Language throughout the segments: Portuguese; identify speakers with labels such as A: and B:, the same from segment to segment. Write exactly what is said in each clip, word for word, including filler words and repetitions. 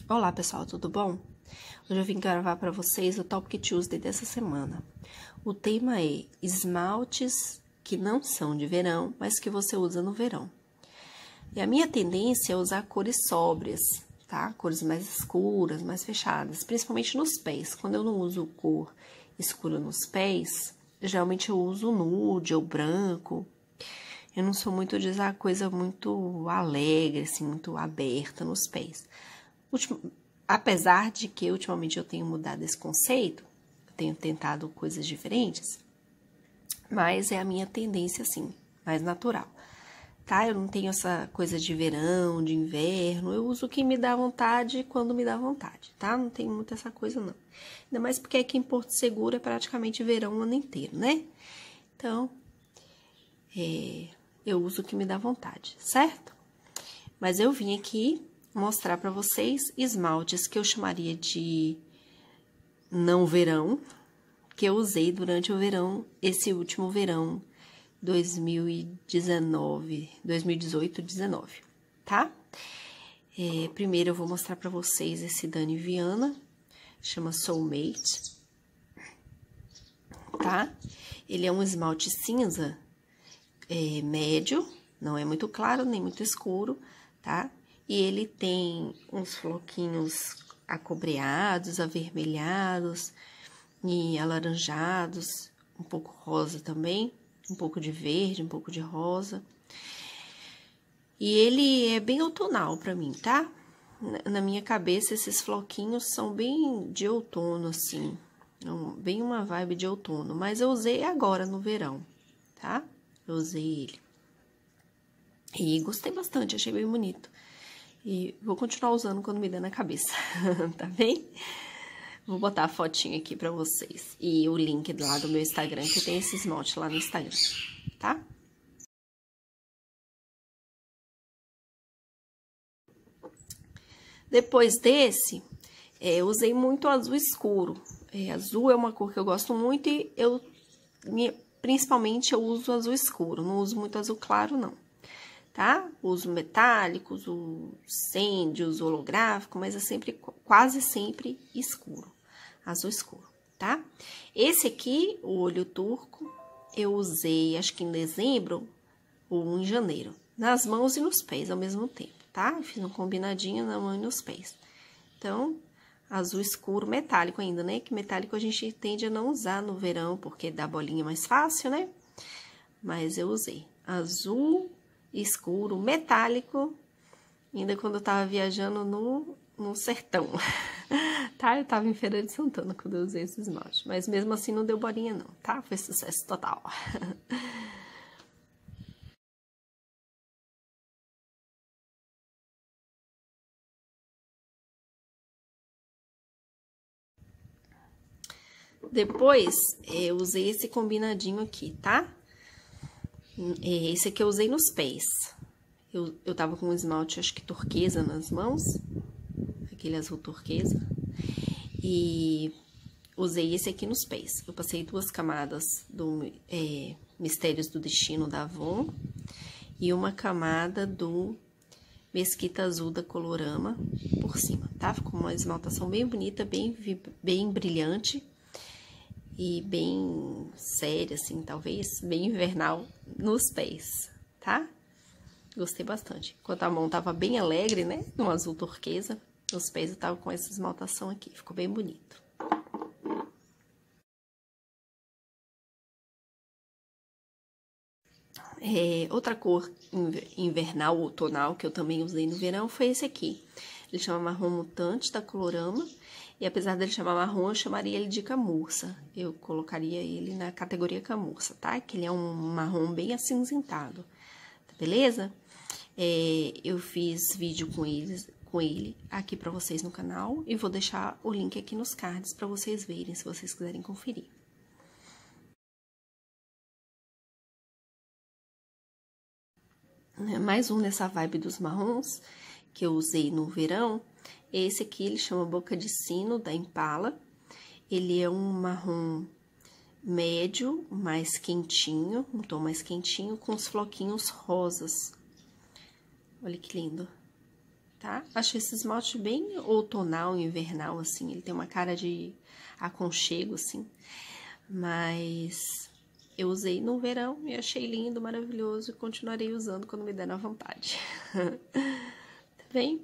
A: Olá pessoal, tudo bom? Hoje eu vim gravar para vocês o Topic Tuesday dessa semana. O tema é esmaltes que não são de verão, mas que você usa no verão. E a minha tendência é usar cores sóbrias, tá? Cores mais escuras, mais fechadas, principalmente nos pés. Quando eu não uso cor escura nos pés, geralmente eu uso nude ou branco. Eu não sou muito de usar coisa muito alegre, assim, muito aberta nos pés. Ultim... Apesar de que ultimamente eu tenho mudado esse conceito, eu tenho tentado coisas diferentes, mas é a minha tendência, assim, mais natural, tá? Eu não tenho essa coisa de verão, de inverno, eu uso o que me dá vontade quando me dá vontade, tá? Não tenho muito essa coisa, não. Ainda mais porque aqui em Porto Seguro é praticamente verão o ano inteiro, né? Então, é... eu uso o que me dá vontade, certo? Mas eu vim aqui mostrar para vocês esmaltes que eu chamaria de não verão, que eu usei durante o verão, esse último verão, dois mil e dezenove, dois mil e dezoito, dezenove, tá? É, primeiro eu vou mostrar para vocês esse Dani Viana, chama Soulmate, tá? Ele é um esmalte cinza, é, médio, não é muito claro nem muito escuro, tá? E ele tem uns floquinhos acobreados, avermelhados e alaranjados, um pouco rosa também, um pouco de verde, um pouco de rosa. E ele é bem outonal pra mim, tá? Na minha cabeça, esses floquinhos são bem de outono, assim, bem uma vibe de outono. Mas eu usei agora no verão, tá? Eu usei ele. E gostei bastante, achei bem bonito. E vou continuar usando quando me der na cabeça, tá bem? Vou botar a fotinha aqui pra vocês. E o link lá do meu Instagram, que tem esse esmalte lá no Instagram, tá? Depois desse, é, eu usei muito azul escuro. É, azul é uma cor que eu gosto muito e eu, principalmente, eu uso azul escuro. Não uso muito azul claro, não. Tá? Uso metálico, uso sand, uso holográfico, mas é sempre, quase sempre escuro, azul escuro, tá? Esse aqui, o olho turco, eu usei, acho que em dezembro ou em janeiro, nas mãos e nos pés ao mesmo tempo, tá? Eu fiz um combinadinho na mão e nos pés. Então, azul escuro, metálico ainda, né? Que metálico a gente tende a não usar no verão, porque dá bolinha mais fácil, né? Mas eu usei azul escuro, metálico, ainda quando eu tava viajando no, no sertão, tá? Eu tava em Feira de Santana quando eu usei esse esmalte, mas mesmo assim não deu bolinha não, tá? Foi sucesso total. Depois, eu usei esse combinadinho aqui, tá? Esse aqui eu usei nos pés. Eu, eu tava com um esmalte, acho que turquesa nas mãos, aquele azul turquesa, e usei esse aqui nos pés. Eu passei duas camadas do é, Mistérios do Destino da Avon e uma camada do Mesquita Azul da Colorama por cima, tá? Ficou uma esmaltação bem bonita, bem, bem brilhante e bem séria, assim, talvez, bem invernal nos pés, tá? Gostei bastante. Enquanto a mão tava bem alegre, né? No azul turquesa, nos pés eu tava com essa esmaltação aqui. Ficou bem bonito. É, outra cor invernal ou tonal que eu também usei no verão foi esse aqui. Ele chama Marrom Mutante da Colorama. E apesar dele chamar marrom, eu chamaria ele de camurça. Eu colocaria ele na categoria camurça, tá? Que ele é um marrom bem acinzentado. Tá beleza? É, eu fiz vídeo com, eles, com ele aqui pra vocês no canal. E vou deixar o link aqui nos cards pra vocês verem, se vocês quiserem conferir. Mais um nessa vibe dos marrons que eu usei no verão. Esse aqui, ele chama Boca de Sino, da Impala. Ele é um marrom médio, mais quentinho, um tom mais quentinho, com os floquinhos rosas. Olha que lindo. tá? Acho esse esmalte bem outonal, invernal, assim. Ele tem uma cara de aconchego, assim. Mas eu usei no verão e achei lindo, maravilhoso. E continuarei usando quando me der na vontade. Tá bem?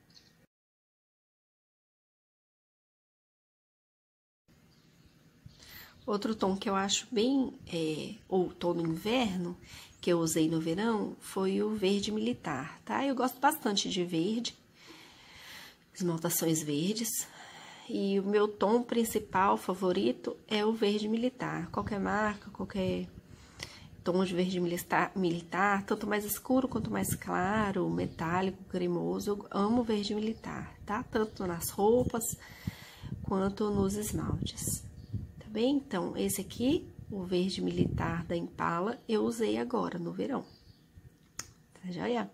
A: Outro tom que eu acho bem é, outono inverno, que eu usei no verão, foi o verde militar, tá? Eu gosto bastante de verde, esmaltações verdes. E o meu tom principal, favorito, é o verde militar. Qualquer marca, qualquer tom de verde militar, militar, tanto mais escuro quanto mais claro, metálico, cremoso, eu amo verde militar, tá? Tanto nas roupas quanto nos esmaltes. Tá bem? Então, esse aqui, o verde militar da Impala, eu usei agora, no verão. Tá joia?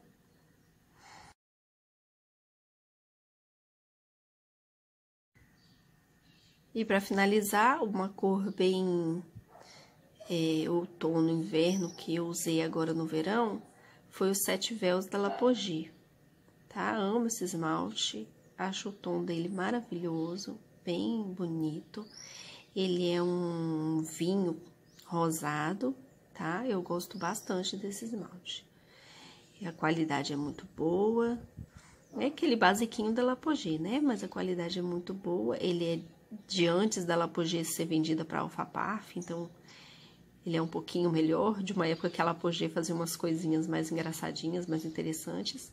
A: E para finalizar, uma cor bem é, outono, inverno, que eu usei agora no verão, foi o Sete Véus da Lapogee, tá? Amo esse esmalte, acho o tom dele maravilhoso, bem bonito. Ele é um vinho rosado, tá? Eu gosto bastante desse esmalte. E a qualidade é muito boa. É aquele basiquinho da Lapogee, né? Mas a qualidade é muito boa. Ele é de antes da Lapogee ser vendida para Alphaparf, então ele é um pouquinho melhor, de uma época que a Lapogee fazia umas coisinhas mais engraçadinhas, mais interessantes.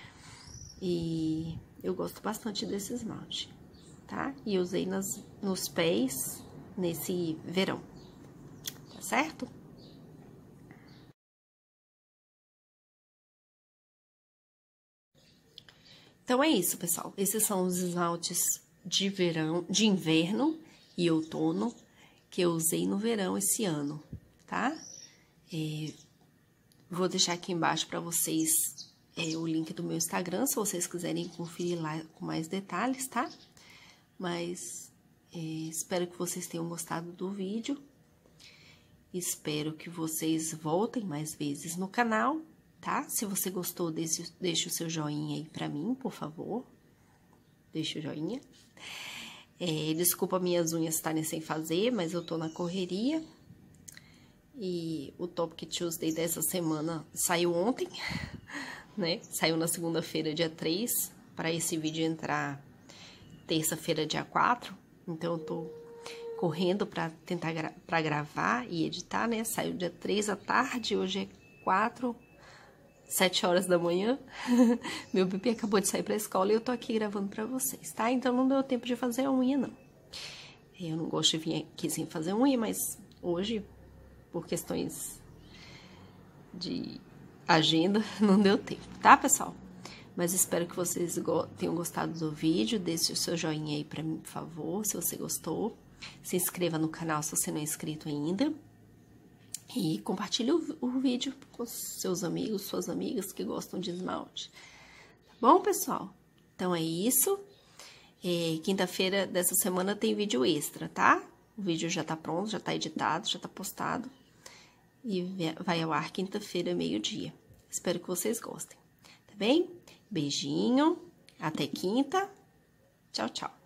A: E eu gosto bastante desse esmalte, tá? E eu usei nas, nos pés nesse verão, tá certo? Então, é isso, pessoal. Esses são os esmaltes de verão, de inverno e outono que eu usei no verão esse ano, tá? É, vou deixar aqui embaixo para vocês é, o link do meu Instagram, se vocês quiserem conferir lá com mais detalhes, tá? Mas é, espero que vocês tenham gostado do vídeo. Espero que vocês voltem mais vezes no canal, tá? Se você gostou, deixe, deixe o seu joinha aí pra mim, por favor. Deixa o joinha. É, desculpa minhas unhas estarem sem fazer, mas eu tô na correria. E o Topic Tuesday dessa semana saiu ontem, né? Saiu na segunda-feira, dia três, para esse vídeo entrar terça-feira, dia quatro. Então, eu tô correndo para tentar gra para gravar e editar, né? Saiu dia três à tarde, hoje é quatro, sete horas da manhã. Meu bebê acabou de sair pra escola e eu tô aqui gravando pra vocês, tá? Então, não deu tempo de fazer a unha, não. Eu não gosto de vir aqui sem fazer unha, mas hoje, por questões de agenda, não deu tempo, tá, pessoal? Mas espero que vocês go tenham gostado do vídeo. Deixe o seu joinha aí pra mim, por favor, se você gostou. Se inscreva no canal se você não é inscrito ainda. E compartilhe o, o vídeo com seus amigos, suas amigas que gostam de esmalte. Tá bom, pessoal? Então, é isso. É, quinta-feira dessa semana tem vídeo extra, tá? O vídeo já tá pronto, já tá editado, já tá postado. E vai ao ar quinta-feira, meio-dia. Espero que vocês gostem, tá bem? Beijinho, até quinta. Tchau, tchau.